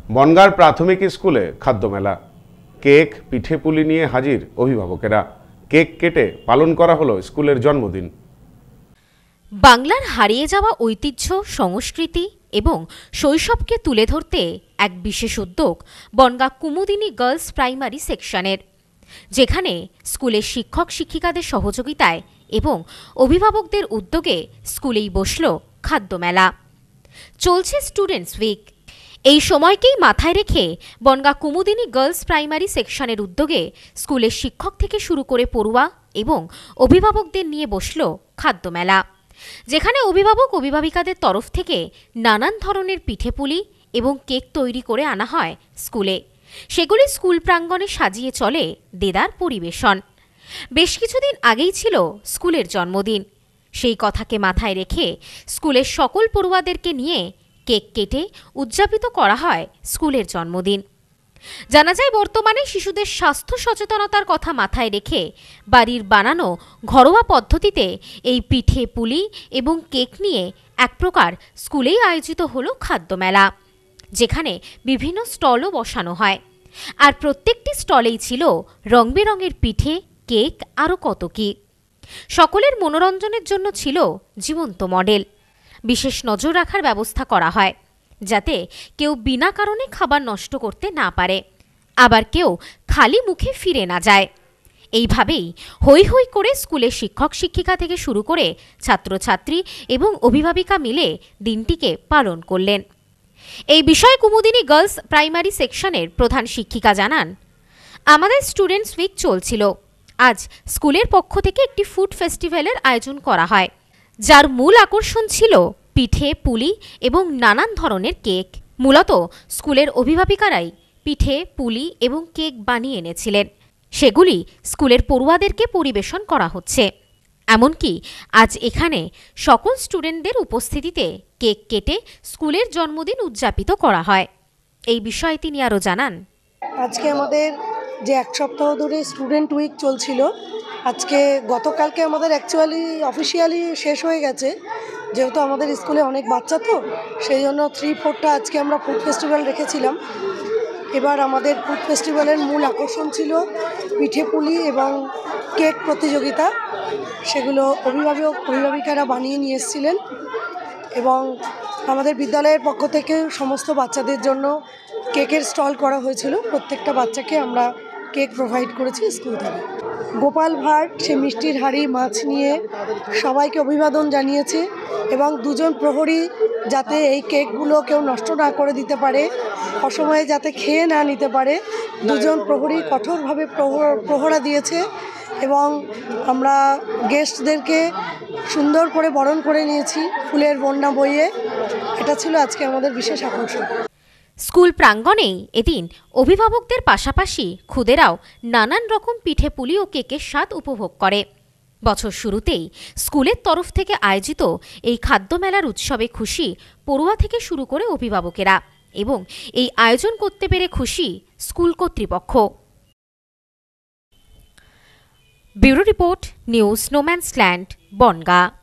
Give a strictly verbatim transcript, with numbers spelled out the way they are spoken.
বনগাঁর প্রাথমিক স্কুলে খাদ্যমেলা। কেক পিঠেপুলি নিয়ে হাজির অভিভাবকেরা। কেক কেটে পালন করা হলো স্কুলের জন্মদিন। বাংলার হারিয়ে যাওয়া ঐতিহ্য, সংস্কৃতি এবং শৈশবকে তুলে ধরতে এক বিশেষ উদ্যোগ বনগাঁ কুমুদিনী গার্লস প্রাইমারি সেকশনের, যেখানে স্কুলের শিক্ষক শিক্ষিকাদের সহযোগিতায় এবং অভিভাবকদের উদ্যোগে স্কুলেই বসল খাদ্যমেলা। চলছে স্টুডেন্টস উইক। এই সময়কেই মাথায় রেখে বনগাঁ কুমুদিনী গার্লস প্রাইমারি সেকশনের উদ্যোগে স্কুলের শিক্ষক থেকে শুরু করে পড়ুয়া এবং অভিভাবকদের নিয়ে বসল খাদ্যমেলা, যেখানে অভিভাবক অভিভাবিকাদের তরফ থেকে নানান ধরনের পিঠেপুলি এবং কেক তৈরি করে আনা হয় স্কুলে। সেগুলি স্কুল প্রাঙ্গণে সাজিয়ে চলে দেদার পরিবেশন। বেশ কিছুদিন আগেই ছিল স্কুলের জন্মদিন। সেই কথাকে মাথায় রেখে স্কুলের সকল পড়ুয়াদেরকে নিয়ে কেক কেটে উদযাপিত করা হয় স্কুলের জন্মদিন। জানা যায়, বর্তমানে শিশুদের স্বাস্থ্য সচেতনতার কথা মাথায় রেখে বাড়ির বানানো ঘরোয়া পদ্ধতিতে এই পিঠে পুলি এবং কেক নিয়ে এক প্রকার স্কুলেই আয়োজিত হলো খাদ্যমেলা, যেখানে বিভিন্ন স্টলও বসানো হয়। আর প্রত্যেকটি স্টলেই ছিল রং বেরঙের পিঠে, কেক, আরও কত কি। সকলের মনোরঞ্জনের জন্য ছিল জীবন্ত মডেল। বিশেষ নজর রাখার ব্যবস্থা করা হয়, যাতে কেউ বিনা কারণে খাবার নষ্ট করতে না পারে, আবার কেউ খালি মুখে ফিরে না যায়। এইভাবেই হৈ হৈ করে স্কুলের শিক্ষক শিক্ষিকা থেকে শুরু করে ছাত্রছাত্রী এবং অভিভাবিকা মিলে দিনটিকে পালন করলেন। এই বিষয়ে কুমুদিনী গার্লস প্রাইমারি সেকশনের প্রধান শিক্ষিকা জানান, আমাদের স্টুডেন্টস উইক চলছিল। আজ স্কুলের পক্ষ থেকে একটি ফুড ফেস্টিভ্যালের আয়োজন করা হয়, যার মূল আকর্ষণ ছিল পিঠে পুলি এবং নানান ধরনের কেক। মূলত স্কুলের অভিভাবিকারাই পিঠে পুলি এবং কেক বানিয়ে এনেছিলেন। সেগুলি স্কুলের পড়ুয়াদেরকে পরিবেশন করা হচ্ছে। এমনকি আজ এখানে সকল স্টুডেন্টদের উপস্থিতিতে কেক কেটে স্কুলের জন্মদিন উদযাপিত করা হয়। এই বিষয়ে তিনি আরও জানান, আজকে আমাদের যে এক সপ্তাহ ধরে স্টুডেন্ট উইক চলছিল, আজকে গতকালকে আমাদের অ্যাকচুয়ালি অফিসিয়ালি শেষ হয়ে গেছে। যেহেতু আমাদের স্কুলে অনেক বাচ্চা, তো সেই জন্য থ্রি ফোরটা আজকে আমরা ফুড ফেস্টিভ্যাল রেখেছিলাম। এবার আমাদের ফুড ফেস্টিভ্যালের মূল আকর্ষণ ছিল পিঠেপুলি এবং কেক প্রতিযোগিতা। সেগুলো অভিভাবক অভিভাবিকারা বানিয়ে নিয়ে এসেছিলেন এবং আমাদের বিদ্যালয়ের পক্ষ থেকে সমস্ত বাচ্চাদের জন্য কেকের স্টল করা হয়েছিল। প্রত্যেকটা বাচ্চাকে আমরা কেক প্রোভাইড করেছি স্কুল থেকে। গোপাল ভাট সে মিষ্টির হাঁড়ি মাছ নিয়ে সবাইকে অভিবাদন জানিয়েছে এবং দুজন প্রহরী যাতে এই কেকগুলো কেউ নষ্ট না করে দিতে পারে, অসময়ে যাতে খেয়ে না নিতে পারে, দুজন প্রহরী কঠোরভাবে প্রহরা দিয়েছে এবং আমরা গেস্টদেরকে সুন্দর করে বরণ করে নিয়েছি ফুলের বন্যা বইয়ে। এটা ছিল আজকে আমাদের বিশেষ আকর্ষণ। স্কুল প্রাঙ্গণেই এদিন অভিভাবকদের পাশাপাশি খুদেরাও নানান রকম পিঠে পুলি ও কেকের স্বাদ উপভোগ করে। বছর শুরুতেই স্কুলের তরফ থেকে আয়োজিত এই খাদ্যমেলার উৎসবে খুশি পড়ুয়া থেকে শুরু করে অভিভাবকেরা, এবং এই আয়োজন করতে পেরে খুশি স্কুল কর্তৃপক্ষ। Bureau report, news no man's land, Bongaon.